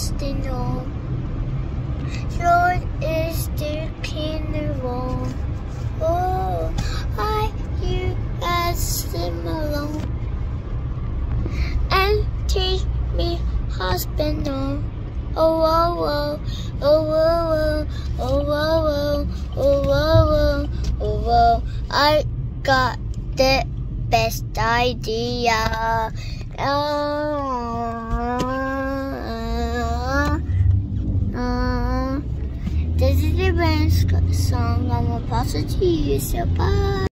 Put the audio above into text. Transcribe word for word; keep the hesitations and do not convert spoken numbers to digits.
festival. Lord is the carnival. Oh, I you guys them alone and take me hospital. Oh, oh, oh, oh, oh, oh, oh, oh, oh, oh, oh, oh, I got the best idea. Uh, uh, this is the best song. I'm gonna pass it to you, so bye.